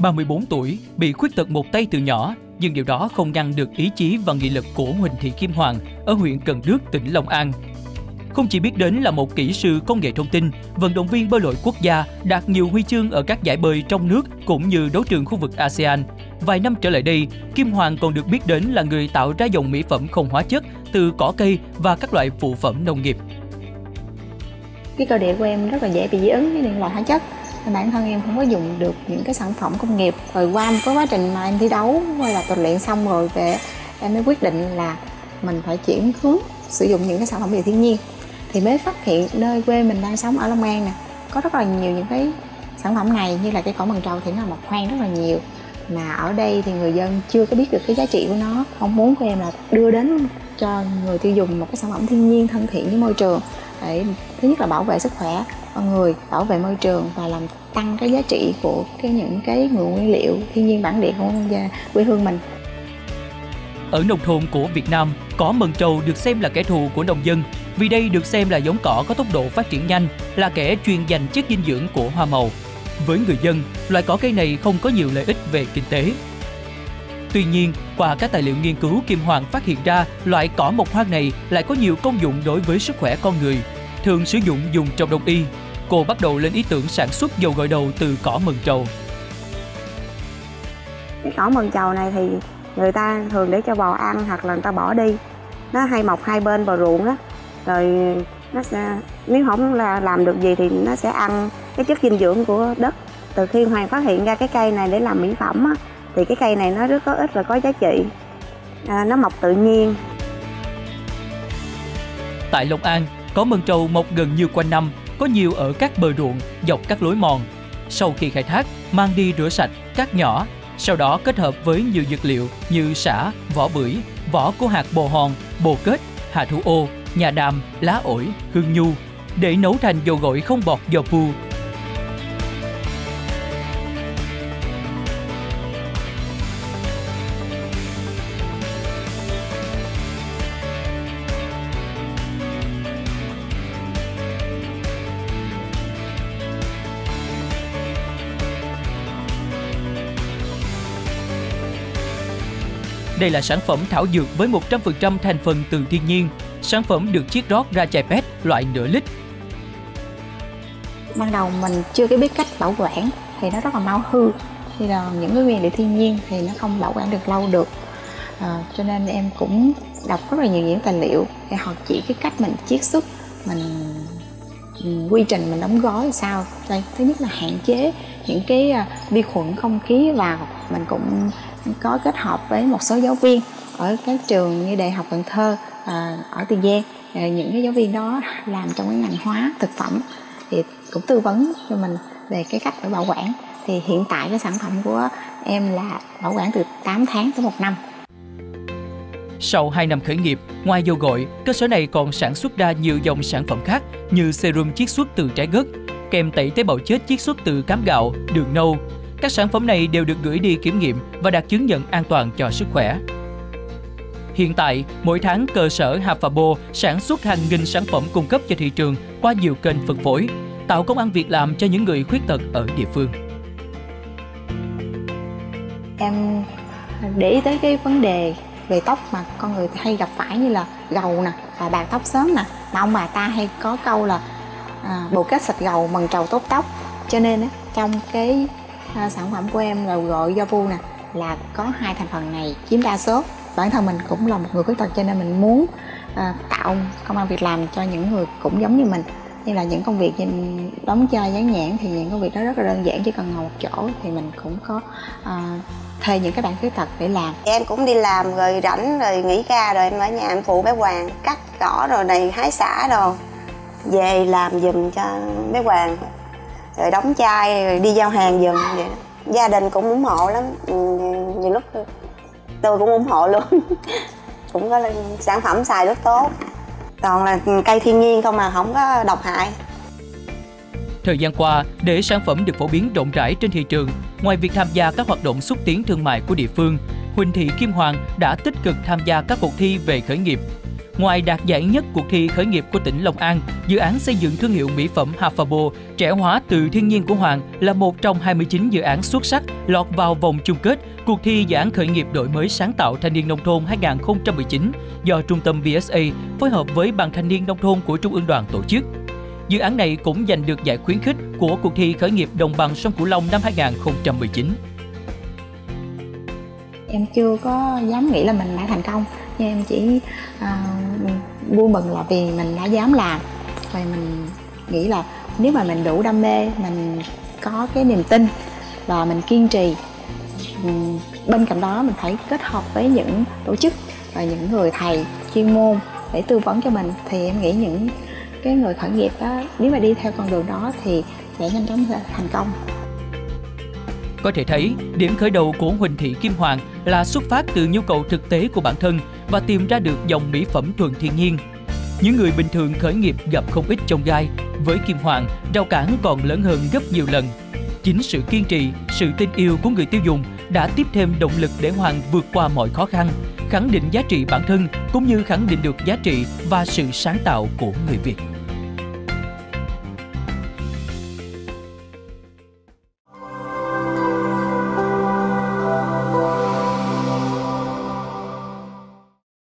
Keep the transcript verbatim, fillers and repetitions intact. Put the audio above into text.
ba mươi bốn tuổi, bị khuyết tật một tay từ nhỏ, nhưng điều đó không ngăn được ý chí và nghị lực của Huỳnh Thị Kim Hoàng ở huyện Cần Đước, tỉnh Long An. Không chỉ biết đến là một kỹ sư công nghệ thông tin, vận động viên bơi lội quốc gia đạt nhiều huy chương ở các giải bơi trong nước cũng như đấu trường khu vực a sê an. Vài năm trở lại đây, Kim Hoàng còn được biết đến là người tạo ra dòng mỹ phẩm không hóa chất từ cỏ cây và các loại phụ phẩm nông nghiệp. Cái cơ địa của em rất là dễ bị dị ứng với những loại hóa chất. Bản thân em không có dùng được những cái sản phẩm công nghiệp. Rồi qua một cái quá trình mà em thi đấu hay là tập luyện xong rồi về, em mới quyết định là mình phải chuyển hướng sử dụng những cái sản phẩm từ thiên nhiên. Thì mới phát hiện nơi quê mình đang sống ở Long An nè, có rất là nhiều những cái sản phẩm này, như là cái cỏ mần trầu thì nó mọc hoang rất là nhiều. Mà ở đây thì người dân chưa có biết được cái giá trị của nó. Mong muốn của em là đưa đến cho người tiêu dùng một cái sản phẩm thiên nhiên thân thiện với môi trường, để thứ nhất là bảo vệ sức khỏe con người, bảo vệ môi trường và làm tăng cái giá trị của cái những cái nguồn nguyên liệu thiên nhiên bản địa của quê hương mình. Ở nông thôn của Việt Nam, cỏ mần trầu được xem là kẻ thù của nông dân, vì đây được xem là giống cỏ có tốc độ phát triển nhanh, là kẻ chuyên giành chất dinh dưỡng của hoa màu. Với người dân, loại cỏ cây này không có nhiều lợi ích về kinh tế. Tuy nhiên, qua các tài liệu nghiên cứu, Kim Hoàng phát hiện ra loại cỏ mộc hoang này lại có nhiều công dụng đối với sức khỏe con người, thường sử dụng dùng trong đông y. Cô bắt đầu lên ý tưởng sản xuất dầu gội đầu từ cỏ mần trầu. Cái cỏ mần trầu này thì người ta thường để cho bò ăn hoặc là người ta bỏ đi. Nó hay mọc hai bên bờ ruộng đó. Rồi nó sẽ, nếu không là làm được gì thì nó sẽ ăn cái chất dinh dưỡng của đất. Từ khi Hoàng phát hiện ra cái cây này để làm mỹ phẩm á, thì cái cây này nó rất có ích và có giá trị. À, nó mọc tự nhiên. Tại Long An, cỏ mần trầu mọc gần như quanh năm, có nhiều ở các bờ ruộng, dọc các lối mòn. Sau khi khai thác, mang đi rửa sạch, cắt nhỏ, sau đó kết hợp với nhiều dược liệu như sả, vỏ bưởi, vỏ của hạt bồ hòn, bồ kết, hà thủ ô, nhà đàm, lá ổi, hương nhu để nấu thành dầu gội không bọt dầu pu. Đây là sản phẩm thảo dược với một trăm phần trăm thành phần từ thiên nhiên. Sản phẩm được chiết rót ra chai pét loại nửa lít. Ban đầu mình chưa có biết cách bảo quản thì nó rất là mau hư. Thì là những cái nguyên liệu thiên nhiên thì nó không bảo quản được lâu được. À, cho nên em cũng đọc rất là nhiều những tài liệu để họ chỉ cái cách mình chiết xuất, mình, mình quy trình mình đóng gói sao. Đây, thứ nhất là hạn chế những cái uh, vi khuẩn không khí vào. Mình cũng có kết hợp với một số giáo viên ở các trường như Đại học Cần Thơ, à, ở Tiền Giang. À, những cái giáo viên đó làm trong cái ngành hóa thực phẩm thì cũng tư vấn cho mình về cái cách phải bảo quản. Thì hiện tại cái sản phẩm của em là bảo quản từ tám tháng tới một năm. Sau hai năm khởi nghiệp, ngoài dầu gội, cơ sở này còn sản xuất ra nhiều dòng sản phẩm khác như serum chiết xuất từ trái gấc, kem tẩy tế bào chết chiết xuất từ cám gạo, đường nâu. Các sản phẩm này đều được gửi đi kiểm nghiệm và đạt chứng nhận an toàn cho sức khỏe. Hiện tại, mỗi tháng cơ sở Hafabo sản xuất hàng nghìn sản phẩm cung cấp cho thị trường qua nhiều kênh phân phối, tạo công ăn việc làm cho những người khuyết tật ở địa phương. Em để ý tới cái vấn đề về tóc mà con người hay gặp phải như là gầu nè và bạc tóc sớm nè, mà ông bà ta hay có câu là à, bồ kết sạch gầu mần trầu tốt tóc. Cho nên á, trong cái à, sản phẩm của em là gội do vu nè là có hai thành phần này chiếm đa số. Bản thân mình cũng là một người khuyết tật cho nên mình muốn à, tạo công ăn việc làm cho những người cũng giống như mình. Như là những công việc như đóng chai dán nhãn thì những công việc đó rất là đơn giản, chỉ cần ngồi một chỗ thì mình cũng có à, thuê những cái bạn khuyết tật để làm. Em cũng đi làm rồi rảnh rồi nghỉ ca rồi em ở nhà em phụ bé Hoàng cắt cỏ rồi này hái xả đồ về làm giùm cho bé Hoàng, rồi đóng chai rồi đi giao hàng giùm vậy đó. Gia đình cũng ủng hộ lắm, nhiều lúc tôi cũng ủng hộ luôn. Cũng có sản phẩm xài rất tốt, toàn là cây thiên nhiên không mà không có độc hại. Thời gian qua, để sản phẩm được phổ biến rộng rãi trên thị trường, ngoài việc tham gia các hoạt động xúc tiến thương mại của địa phương, Huỳnh Thị Kim Hoàng đã tích cực tham gia các cuộc thi về khởi nghiệp. Ngoài đạt giải nhất cuộc thi khởi nghiệp của tỉnh Long An, dự án xây dựng thương hiệu mỹ phẩm Hafabo trẻ hóa từ thiên nhiên của Hoàng là một trong hai mươi chín dự án xuất sắc lọt vào vòng chung kết cuộc thi dự án khởi nghiệp đổi mới sáng tạo thanh niên nông thôn hai không một chín do Trung tâm vê ét a phối hợp với Ban Thanh niên Nông thôn của Trung ương Đoàn tổ chức. Dự án này cũng giành được giải khuyến khích của cuộc thi khởi nghiệp đồng bằng sông Cửu Long năm hai không một chín. Em chưa có dám nghĩ là mình đã thành công, nhưng em chỉ à, vui mừng là vì mình đã dám làm. Và mình nghĩ là nếu mà mình đủ đam mê, mình có cái niềm tin và mình kiên trì, bên cạnh đó mình phải kết hợp với những tổ chức và những người thầy chuyên môn để tư vấn cho mình, thì em nghĩ những cái người khởi nghiệp đó, nếu mà đi theo con đường đó thì sẽ nhanh chóng thành công. Có thể thấy, điểm khởi đầu của Huỳnh Thị Kim Hoàng là xuất phát từ nhu cầu thực tế của bản thân và tìm ra được dòng mỹ phẩm thuần thiên nhiên. Những người bình thường khởi nghiệp gặp không ít chông gai, với Kim Hoàng, rào cản còn lớn hơn gấp nhiều lần. Chính sự kiên trì, sự tin yêu của người tiêu dùng đã tiếp thêm động lực để Hoàng vượt qua mọi khó khăn, khẳng định giá trị bản thân cũng như khẳng định được giá trị và sự sáng tạo của người Việt.